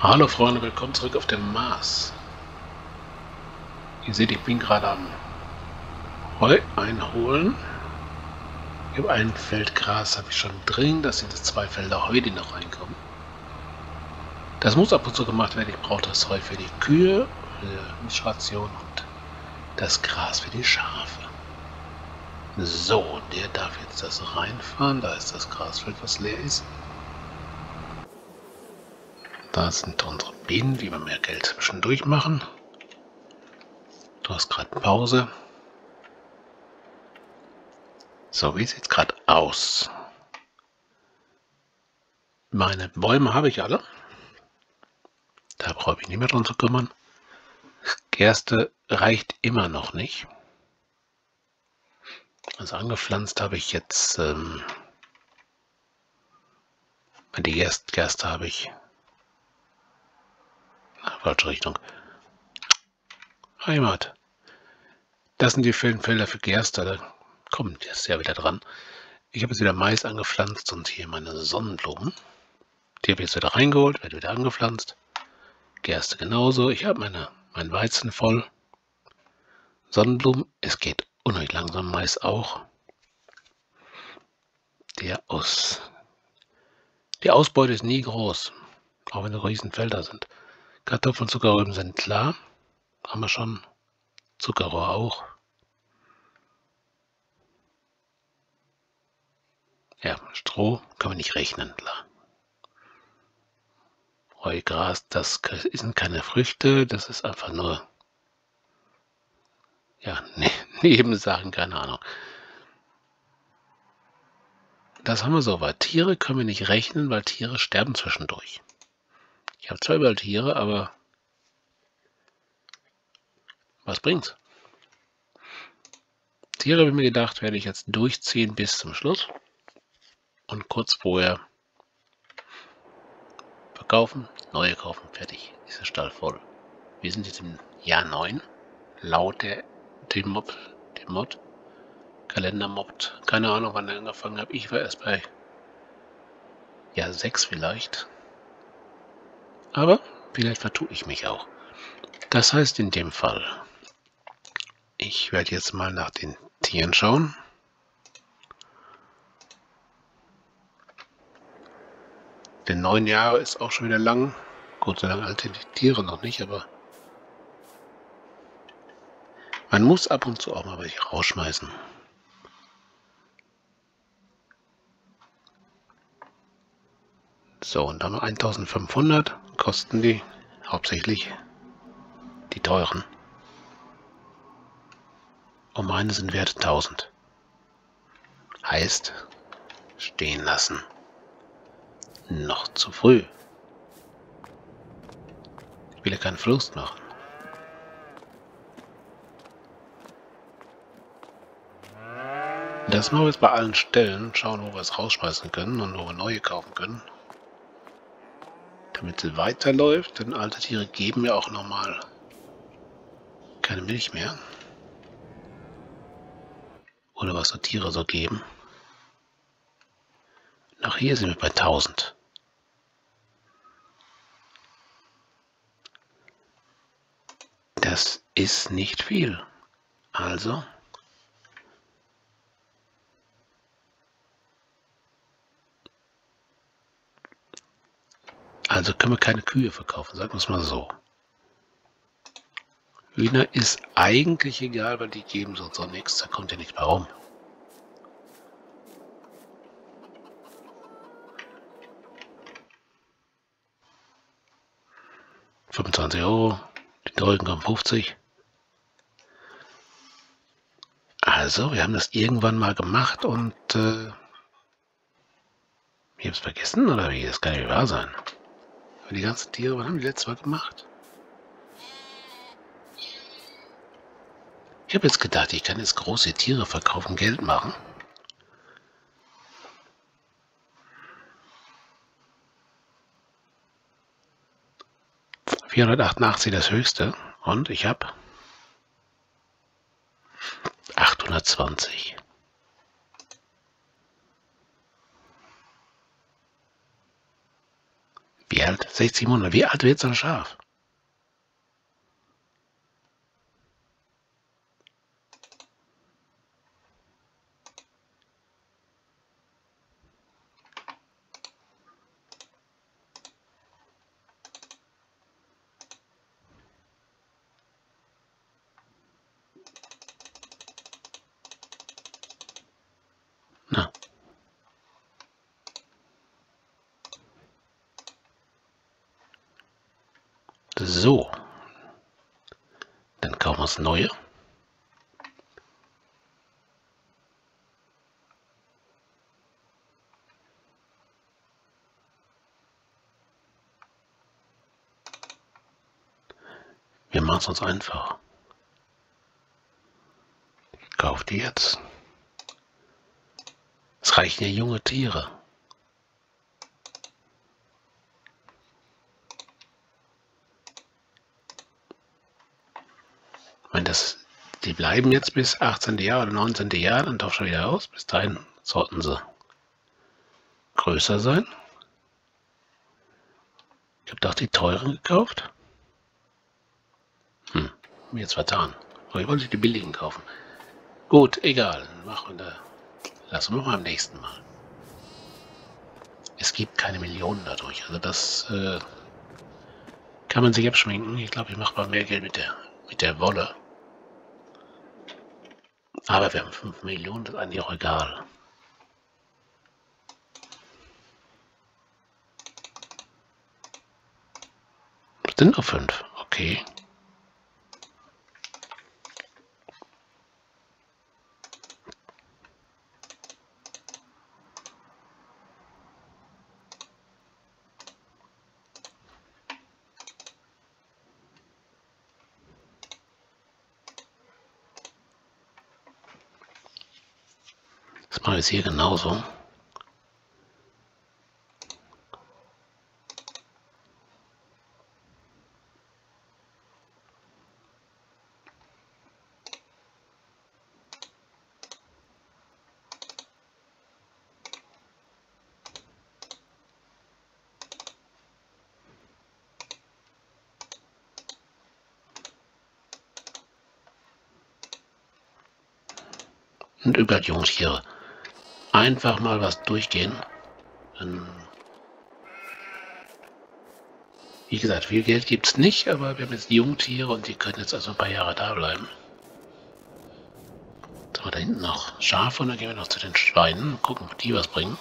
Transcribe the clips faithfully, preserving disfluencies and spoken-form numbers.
Hallo Freunde, willkommen zurück auf dem Mars. Ihr seht, ich bin gerade am Heu einholen. Ich habe ein Feld Gras, habe ich schon drin. Das sind jetzt zwei Felder Heu, die noch reinkommen. Das muss ab und zu gemacht werden. Ich brauche das Heu für die Kühe, für die Mischration und das Gras für die Schafe. So, der darf jetzt das reinfahren. Da ist das Grasfeld, was leer ist. Da sind unsere Bienen, die wir mehr Geld zwischendurch machen. Du hast gerade Pause. So, wie sieht es gerade aus? Meine Bäume habe ich alle. Da brauche ich nicht mehr drum zu kümmern. Gerste reicht immer noch nicht. Also angepflanzt habe ich jetzt, ähm, die Gerste, Gerste habe ich, na, falsche Richtung. Heimat. Das sind die vielen Felder für Gerste, da kommt jetzt ja wieder dran. Ich habe jetzt wieder Mais angepflanzt und hier meine Sonnenblumen. Die habe ich jetzt wieder reingeholt, wird wieder angepflanzt. Gerste genauso. Ich habe meine, mein Weizen voll. Sonnenblumen, es geht unheimlich langsam, Mais auch. Der aus, die Ausbeute ist nie groß, auch wenn es Riesenfelder sind. Kartoffeln, Zuckerrüben sind klar, haben wir schon. Zuckerrohr auch. Ja, Stroh kann man nicht rechnen, klar. Heugras, das sind keine Früchte, das ist einfach nur, ja, ne, Nebensachen, keine Ahnung. Das haben wir soweit. Tiere können wir nicht rechnen, weil Tiere sterben zwischendurch. Ich habe zwar überall Tiere, aber was bringt's? Tiere, habe ich mir gedacht, werde ich jetzt durchziehen bis zum Schluss und kurz vorher verkaufen, neue kaufen, fertig. Ist der Stall voll. Wir sind jetzt im Jahr neun, laut der dem Mob, dem Mod, Kalender mobbt. Keine Ahnung, wann er angefangen hat. Ich war erst bei Jahr sechs vielleicht. Aber vielleicht vertue ich mich auch. Das heißt in dem Fall, ich werde jetzt mal nach den Tieren schauen. Denn neun Jahre ist auch schon wieder lang. Gut, so lange alt sind die Tiere noch nicht, aber man muss ab und zu auch mal welche rausschmeißen. So, und dann eintausendfünfhundert kosten die, hauptsächlich die teuren. Und meine sind wert tausend. Heißt, stehen lassen. Noch zu früh. Ich will ja keinen Verlust machen. Das machen wir jetzt bei allen Stellen. Schauen, wo wir es rausschmeißen können und wo wir neue kaufen können. Damit es weiterläuft, denn alte Tiere geben mir auch nochmal keine Milch mehr. Oder was so Tiere so geben. Nach hier sind wir bei tausend. Das ist nicht viel. Also Also können wir keine Kühe verkaufen, sagen wir es mal so. Hühner ist eigentlich egal, weil die geben sonst auch nichts, da kommt ja nichts mehr rum. fünfundzwanzig Euro, die teuren kommen fünfzig. Also, wir haben das irgendwann mal gemacht und äh, ich habe es vergessen, oder wie? Das kann ja nicht wahr sein. Aber die ganzen Tiere, was haben die letztes Mal gemacht? Ich habe jetzt gedacht, ich kann jetzt große Tiere verkaufen, Geld machen. vierhundertachtundachtzig das höchste und ich habe achthundertzwanzig. Wie alt? sechzig Monate. Wie alt wird so ein Schaf? Na. So. Dann kaufen wir das Neue. Wir machen es uns einfach. Ich kaufe die jetzt. Es reichen ja junge Tiere. Ich meine, das, die bleiben jetzt bis achtzehnten Jahr oder neunzehnten Jahr dann doch schon wieder aus. Bis dahin sollten sie größer sein. Ich habe doch die teuren gekauft. Hm, mir jetzt vertan. Aber ich wollte die billigen kaufen. Gut, egal. Machen wir da. Lassen wir mal am nächsten Mal. Es gibt keine Millionen dadurch. Also das äh, kann man sich abschminken. Ich glaube, ich mache mal mehr Geld mit der, mit der Wolle. Aber wir haben fünf Millionen, das ist eigentlich auch egal. Das sind nur fünf. Okay. Das mache ich jetzt hier genauso. Und überall Jungtiere. Einfach mal was durchgehen. Dann, wie gesagt, viel Geld gibt es nicht, aber wir haben jetzt die Jungtiere und die können jetzt also ein paar Jahre da bleiben. Jetzt haben wir da hinten noch Schafe und dann gehen wir noch zu den Schweinen und gucken, ob die was bringen.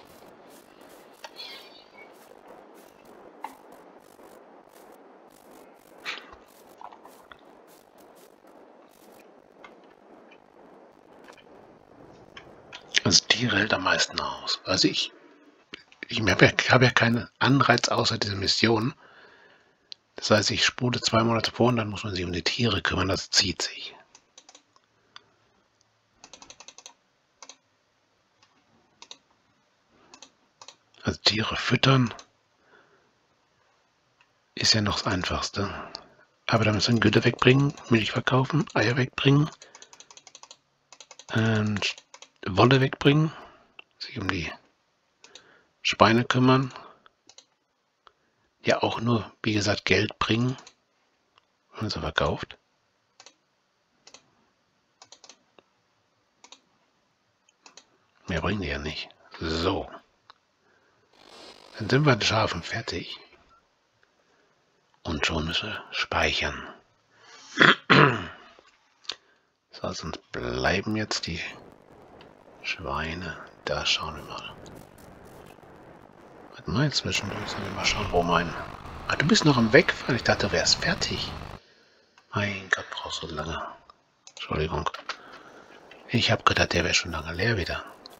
Also Tiere hält am meisten aus. Also ich, ich habe ja, hab ja keinen Anreiz außer diese Mission. Das heißt, ich spule zwei Monate vor und dann muss man sich um die Tiere kümmern, das zieht sich. Also Tiere füttern ist ja noch das Einfachste. Aber da müssen wir Gülle wegbringen, Milch verkaufen, Eier wegbringen, ähm, Wolle wegbringen, sich um die Schweine kümmern, ja auch nur, wie gesagt, Geld bringen, wenn man sie verkauft. Mehr bringen die ja nicht. So. Dann sind wir an den Schafen fertig. Und schon müssen wir speichern. So, sonst bleiben jetzt die Schweine. Da schauen wir mal. Warte mal, zwischendurch sollen wir mal schauen, wo mein... Ah, du bist noch am Wegfahren. Ich dachte, du wärst fertig. Mein Gott, brauchst du so lange. Entschuldigung. Ich habe gedacht, der wäre schon lange leer wieder.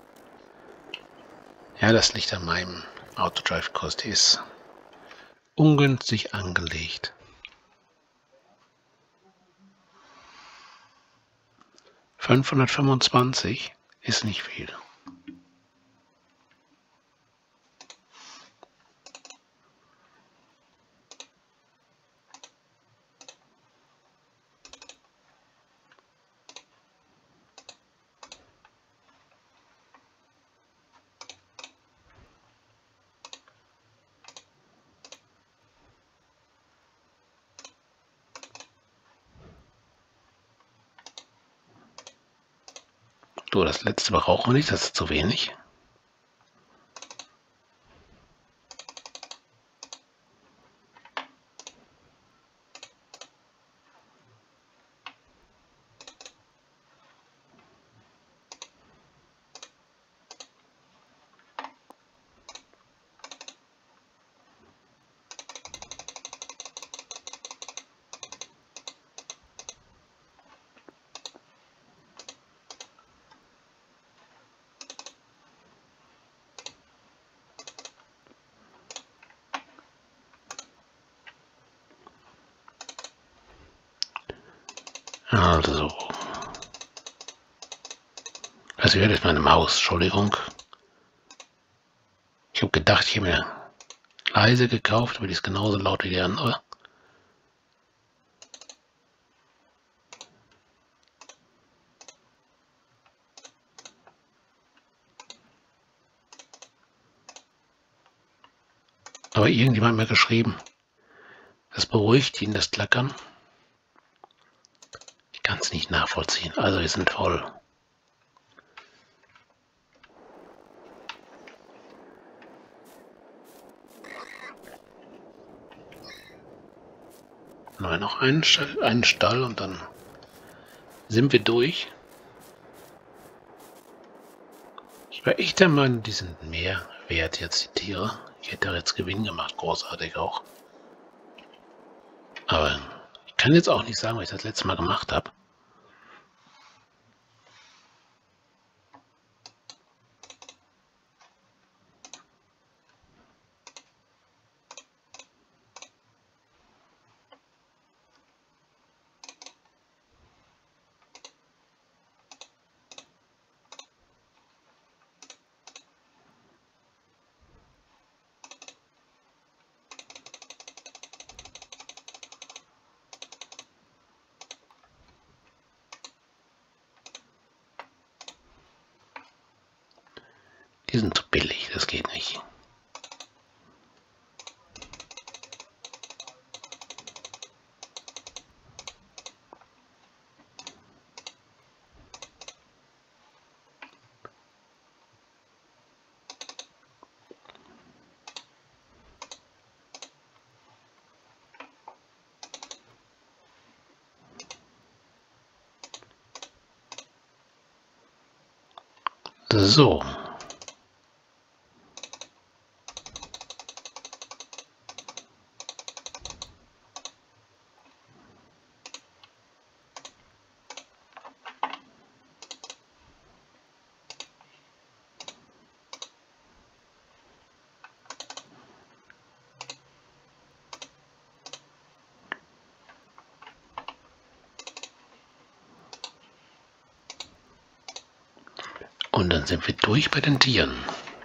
Ja, das liegt an meinem Autodrive-Kurs. Der ist ungünstig angelegt. fünfhundertfünfundzwanzig ist nicht viel. So, das letzte brauchen wir nicht, das ist zu wenig. Also, also hier ist meine Maus, Entschuldigung. Ich habe gedacht, ich habe mir leise gekauft, aber die ist genauso laut wie die andere. Aber irgendjemand hat mir geschrieben, das beruhigt ihn, das Klackern. Ich kann es nicht nachvollziehen, also wir sind voll. Nur noch einen Stall, einen Stall und dann sind wir durch. Ich war echt der Meinung, die sind mehr wert jetzt, die Tiere. Ich hätte jetzt Gewinn gemacht, großartig auch. Aber ich kann jetzt auch nicht sagen, was ich das letzte Mal gemacht habe. Die sind zu billig, das geht nicht. So. Und dann sind wir durch bei den Tieren.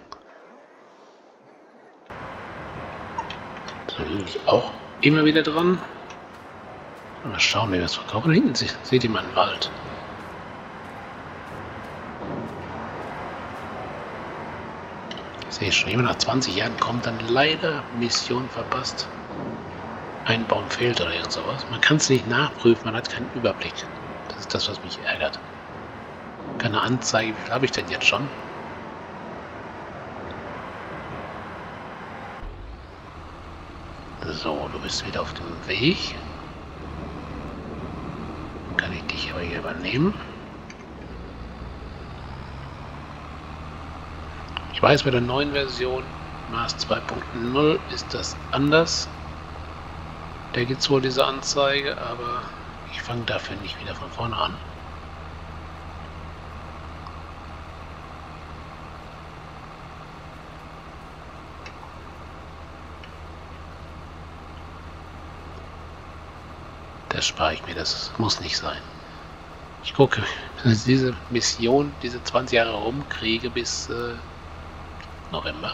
So bin ich auch immer wieder dran. Mal schauen, wie wir es verkaufen. Da hinten seht ihr mal einen Wald. Ich sehe schon, immer nach zwanzig Jahren kommt dann leider Mission verpasst. Ein Baum fehlt oder irgend sowas. Man kann es nicht nachprüfen, man hat keinen Überblick. Das ist das, was mich ärgert. Keine Anzeige, wie viel habe ich denn jetzt schon? So, du bist wieder auf dem Weg. Dann kann ich dich aber hier übernehmen. Ich weiß, bei der neuen Version Mars zwei Punkt null ist das anders. Da gibt es wohl diese Anzeige, aber ich fange dafür nicht wieder von vorne an. Das spare ich mir, das muss nicht sein. Ich gucke, wenn ich diese Mission, diese zwanzig Jahre rumkriege bis äh, November.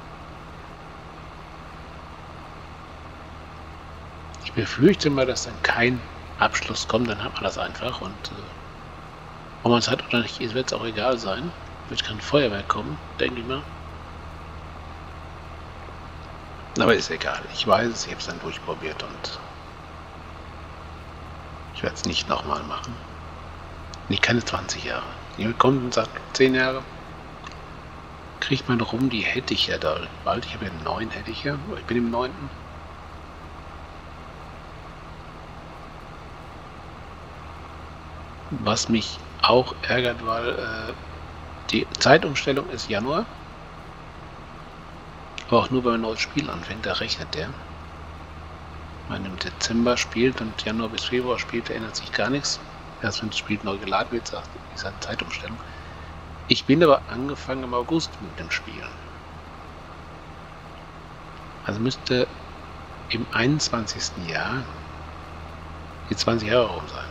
Ich befürchte mal, dass dann kein Abschluss kommt, dann hat man das einfach und äh, ob man es hat oder nicht, wird es auch egal sein. Wird kein Feuerwerk kommen, denke ich mal. Aber ist egal, ich weiß es, ich habe es dann durchprobiert und ich werde es nicht nochmal machen. Nee, keine zwanzig Jahre. Jemand kommt und sagt, zehn Jahre. Kriegt man rum, die hätte ich ja da bald. Ich habe ja neun, hätte ich ja. Ich bin im neunten. Was mich auch ärgert, weil äh, die Zeitumstellung ist Januar. Aber auch nur, wenn man ein neues Spiel anfängt, da rechnet der. Wenn man im Dezember spielt und Januar bis Februar spielt, da ändert sich gar nichts. Erst wenn das Spiel neu geladen wird, sagt, ist eine Zeitumstellung. Ich bin aber angefangen im August mit dem Spiel. Also müsste im einundzwanzigsten Jahr die zwanzig Jahre rum sein.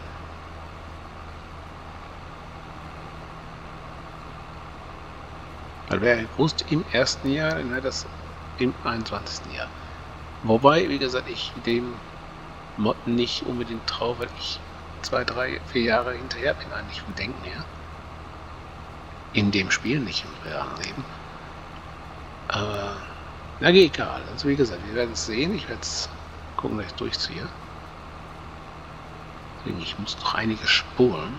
Weil wer gewusst im ersten Jahr, dann wäre das im einundzwanzigsten Jahr. Wobei, wie gesagt, ich dem Mod nicht unbedingt traue, weil ich zwei, drei, vier Jahre hinterher bin, eigentlich vom Denken her. In dem Spiel, nicht im realen Leben. Aber, na egal. Also wie gesagt, wir werden es sehen. Ich werde es gucken, dass ich durchziehe. Deswegen, ich muss noch einiges spulen.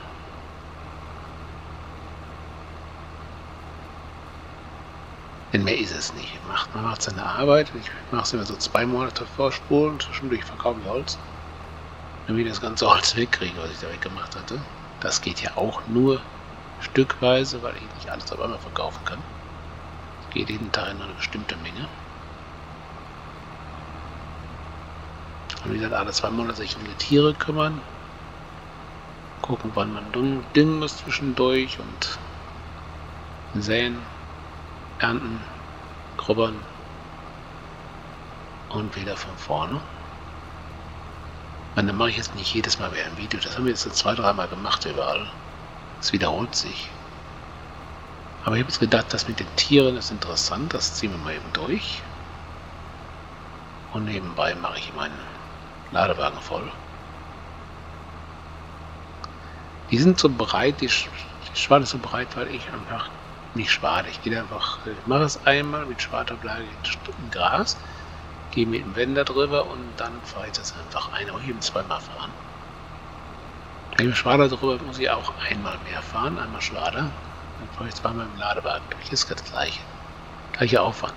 Denn mehr ist es nicht. Macht, man macht seine Arbeit. Ich mache es immer so zwei Monate vorspulen. Zwischendurch verkaufe ich Holz. Dann wieder das ganze Holz wegkriege, was ich da weggemacht hatte. Das geht ja auch nur stückweise, weil ich nicht alles auf einmal verkaufen kann. Es geht jeden Tag in eine bestimmte Menge. Und wie gesagt, alle zwei Monate sich um die Tiere kümmern. Gucken, wann man düngen muss zwischendurch und säen, ernten, grubbern und wieder von vorne. Und dann mache ich jetzt nicht jedes Mal wieder ein Video. Das haben wir jetzt so zwei, dreimal gemacht überall. Es wiederholt sich. Aber ich habe jetzt gedacht, das mit den Tieren ist interessant. Das ziehen wir mal eben durch. Und nebenbei mache ich meinen Ladewagen voll. Die sind so breit, die, Sch die Schwarte ist so breit, weil ich einfach nicht schwade. Ich gehe einfach, ich mache es einmal mit Schwartablage in Gras, gehe mit dem Wender drüber und dann fahre ich das einfach ein. Aber eben zweimal fahren. Wenn ich mit Schwader drüber muss ich auch einmal mehr fahren, einmal Schwader. Dann fahre ich zweimal im Ladewagen durch. Das ist das gleiche. Gleicher Aufwand.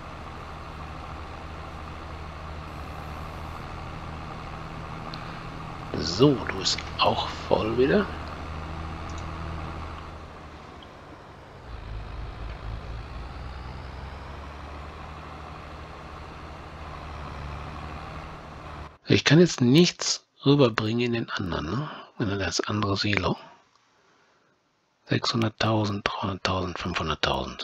So, du bist auch voll wieder. Ich kann jetzt nichts rüberbringen in den anderen, ne? In das andere Silo. sechshunderttausend, dreihunderttausend, fünfhunderttausend.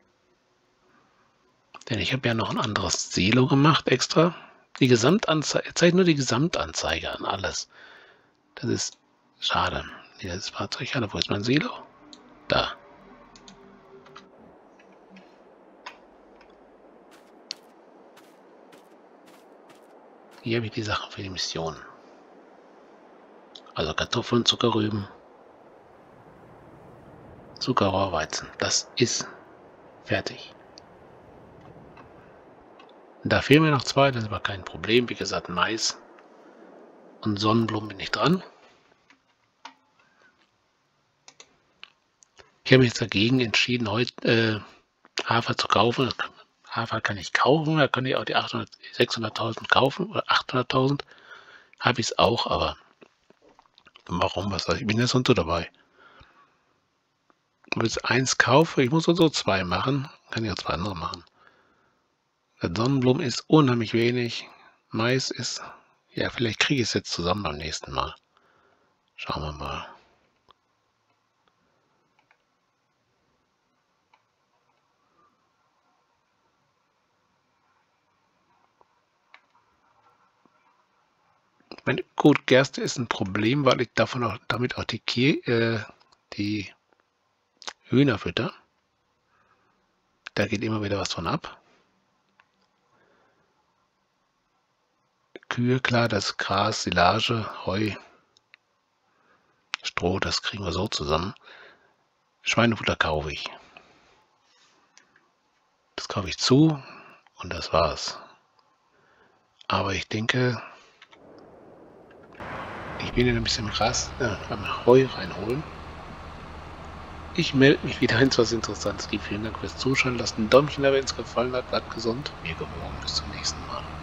Denn ich habe ja noch ein anderes Silo gemacht extra. Die Gesamtanzeige, zeigt nur die Gesamtanzeige an alles. Das ist schade. Dieses Fahrzeug, ja, wo ist mein Silo? Da. Hier habe ich die Sachen für die Mission. Also Kartoffeln, Zuckerrüben, Zuckerrohrweizen. Das ist fertig. Da fehlen mir noch zwei, das ist aber kein Problem. Wie gesagt, Mais und Sonnenblumen bin ich dran. Ich habe mich jetzt dagegen entschieden, heute äh, Hafer zu kaufen. Hafer kann ich kaufen, da kann ich auch die sechshunderttausend kaufen oder achthunderttausend. Habe ich es auch, aber warum? Was ich bin jetzt so dabei. Wenn ich jetzt eins kaufe, ich muss so zwei machen, kann ich auch zwei andere machen. Der Sonnenblumen ist unheimlich wenig. Mais ist, ja, vielleicht kriege ich es jetzt zusammen beim nächsten Mal. Schauen wir mal. Meine, gut, Gerste ist ein Problem, weil ich davon auch, damit auch die, äh, die Hühner fütter. Da geht immer wieder was von ab. Kühe, klar, das Gras, Silage, Heu, Stroh, das kriegen wir so zusammen. Schweinefutter kaufe ich. Das kaufe ich zu und das war's. Aber ich denke, Ich bin in ein bisschen Gras, ja, mal Heu reinholen. Ich melde mich wieder, wenn es was Interessantes gibt. Vielen Dank fürs Zuschauen. Lasst ein Däumchen da, wenn es gefallen hat. Bleibt gesund. Wir gewogen. Bis zum nächsten Mal.